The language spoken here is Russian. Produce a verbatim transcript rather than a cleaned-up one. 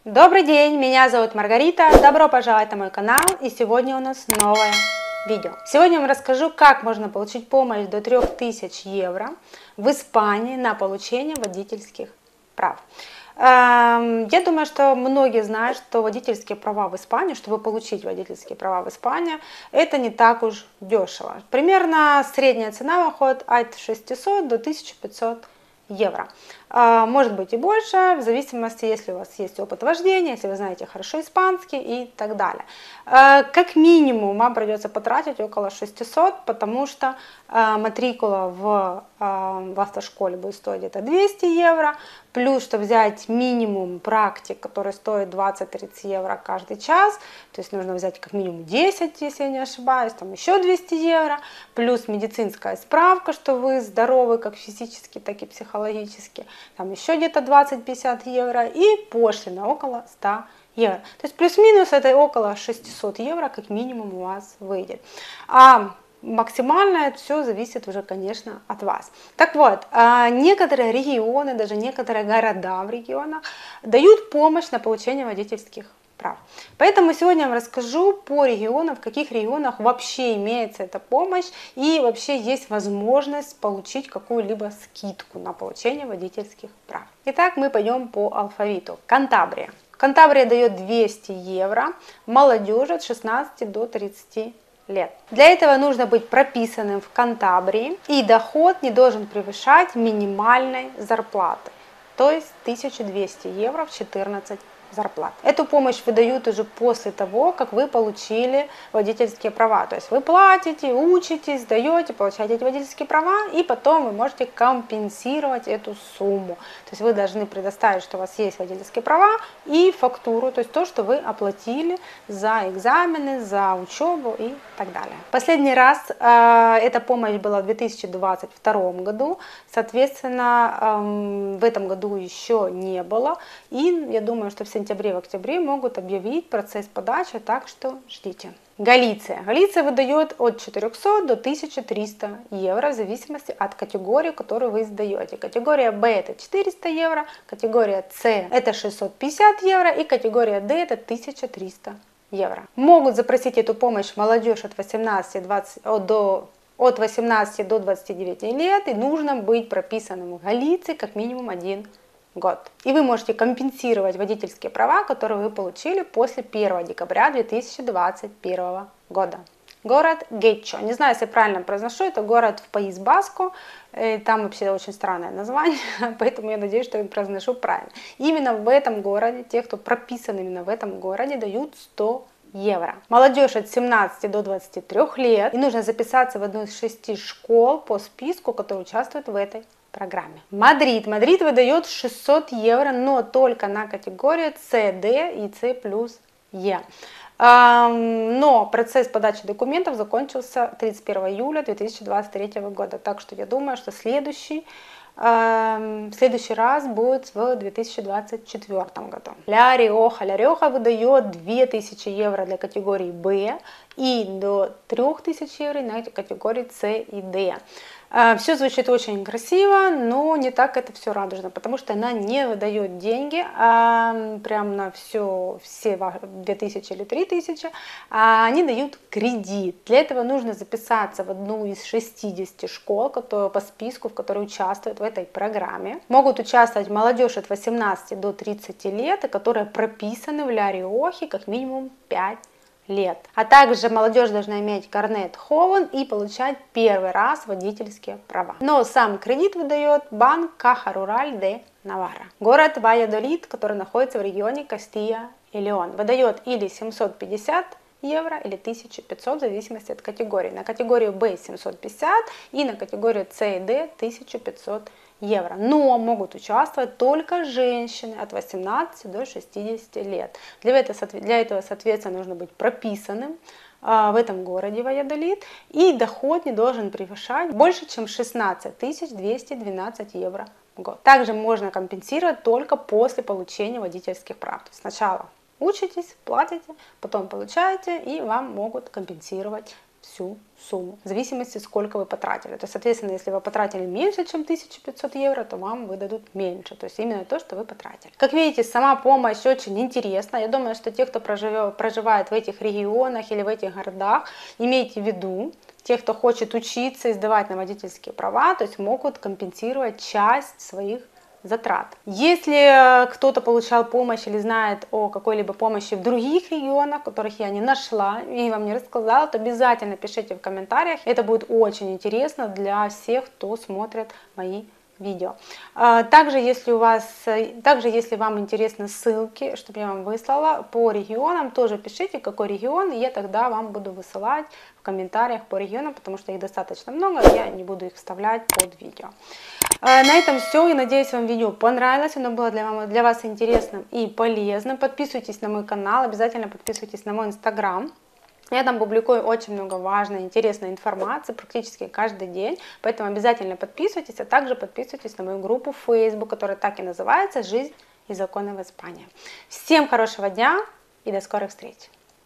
Добрый день, меня зовут Маргарита, добро пожаловать на мой канал, и сегодня у нас новое видео. Сегодня я вам расскажу, как можно получить помощь до трёх тысяч евро в Испании на получение водительских прав. Я думаю, что многие знают, что водительские права в Испании, чтобы получить водительские права в Испании, это не так уж дешево. Примерно средняя цена выходит от шестисот до тысячи пятисот евро. Может быть и больше, в зависимости, если у вас есть опыт вождения, если вы знаете хорошо испанский и так далее. Как минимум вам придется потратить около шестисот, потому что матрикула в, в автошколе будет стоить где-то двести евро, плюс, что взять минимум практик, который стоит двадцать-тридцать евро каждый час, то есть нужно взять как минимум десять, если я не ошибаюсь, там еще двести евро, плюс медицинская справка, что вы здоровы как физически, так и психологически, там еще где-то двадцать-пятьдесят евро, и пошлина около ста евро. То есть плюс-минус это около шестисот евро как минимум у вас выйдет. А максимально это все зависит уже, конечно, от вас. Так вот, некоторые регионы, даже некоторые города в регионах дают помощь на получение водительских прав. Поэтому сегодня я вам расскажу по регионам, в каких регионах вообще имеется эта помощь и вообще есть возможность получить какую-либо скидку на получение водительских прав. Итак, мы пойдем по алфавиту. Кантабрия. Кантабрия дает двести евро молодежи от шестнадцати до тридцати лет. Для этого нужно быть прописанным в Кантабрии, и доход не должен превышать минимальной зарплаты, то есть тысячу двести евро в четырнадцать зарплат. Эту помощь выдают уже после того, как вы получили водительские права. То есть вы платите, учитесь, сдаете, получаете эти водительские права, и потом вы можете компенсировать эту сумму. То есть вы должны предоставить, что у вас есть водительские права, и фактуру, то есть то, что вы оплатили за экзамены, за учебу и так далее. Последний раз э, эта помощь была в две тысячи двадцать втором году, соответственно, э, в этом году еще не было, и я думаю, что в сентябре, в октябре могут объявить процесс подачи, так что ждите. Галиция. Галиция выдает от четырёхсот до тысячи трёхсот евро в зависимости от категории, которую вы сдаете. Категория Б это четыреста евро, категория С это шестьсот пятьдесят евро и категория Д это тысяча триста евро. Могут запросить эту помощь молодежь от восемнадцати до от восемнадцати до двадцати девяти лет, и нужно быть прописанным в Галиции как минимум один год. И вы можете компенсировать водительские права, которые вы получили после первого декабря две тысячи двадцать первого года. Город Гетчо. Не знаю, если я правильно произношу, это город в Паís Баско. Там вообще очень странное название, поэтому я надеюсь, что я произношу правильно. Именно в этом городе, те, кто прописан именно в этом городе, дают сто евро. Молодежь от семнадцати до двадцати трёх лет, и нужно записаться в одну из шести школ по списку, которые участвуют в этой программе. Мадрид. Мадрид выдает шестьсот евро, но только на категорию С, Д и С плюс Е. Но процесс подачи документов закончился тридцать первого июля две тысячи двадцать третьего года, так что я думаю, что следующий В следующий раз будет в две тысячи двадцать четвёртом году. Ля Риоха. Ля Риоха выдает две тысячи евро для категории Б и до трёх тысяч евро на категории С и Д. Все звучит очень красиво, но не так это все радужно, потому что она не выдает деньги а, прям на все, все две тысячи или три тысячи, а они дают кредит. Для этого нужно записаться в одну из шестидесяти школ, которые, по списку, в которой участвуют в этой программе. Могут участвовать молодежь от восемнадцати до тридцати лет, которые прописаны в Ля Риохе как минимум пять лет. А также молодежь должна иметь карнет Ховен и получать первый раз водительские права. Но сам кредит выдает банк Каха Рураль де Наварра. Город Вальядолид, который находится в регионе Кастия и Леон, выдает или семьсот пятьдесят евро или тысяча пятьсот в зависимости от категории. На категорию Б семьсот пятьдесят и на категорию С и Д тысяча пятьсот евро. Но могут участвовать только женщины от восемнадцати до шестидесяти лет. Для этого, для этого соответственно, нужно быть прописанным в этом городе Вальядолид, и доход не должен превышать больше, чем шестнадцать тысяч двести двенадцать евро в год. Также можно компенсировать только после получения водительских прав. Сначала учитесь, платите, потом получаете, и вам могут компенсировать всю сумму, в зависимости, сколько вы потратили. То есть, соответственно, если вы потратили меньше, чем тысяча пятьсот евро, то вам выдадут меньше, то есть именно то, что вы потратили. Как видите, сама помощь очень интересна. Я думаю, что те, кто проживет, проживает в этих регионах или в этих городах, имейте в виду, те, кто хочет учиться и сдавать на водительские права, то есть могут компенсировать часть своих затрат. Если кто-то получал помощь или знает о какой-либо помощи в других регионах, которых я не нашла и вам не рассказала, то обязательно пишите в комментариях. Это будет очень интересно для всех, кто смотрит мои видео. Также, если у вас, также, если вам интересны ссылки, чтобы я вам выслала по регионам, тоже пишите, какой регион, и я тогда вам буду высылать в комментариях по регионам, потому что их достаточно много, я не буду их вставлять под видео. На этом все, и надеюсь, вам видео понравилось, оно было для вас, для вас интересным и полезным. Подписывайтесь на мой канал, обязательно подписывайтесь на мой инстаграм. Я там публикую очень много важной, интересной информации практически каждый день, поэтому обязательно подписывайтесь, а также подписывайтесь на мою группу в Facebook, которая так и называется «Жизнь и законы в Испании». Всем хорошего дня и до скорых встреч!